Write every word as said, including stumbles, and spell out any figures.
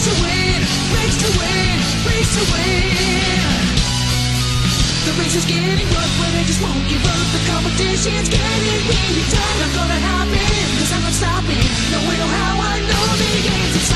to win, race to win, race to win. The race is getting rough, but I just won't give up. The competition's getting really tough. Not gonna happen, cause I'm not stopping. No way, no how, I know the game's inside.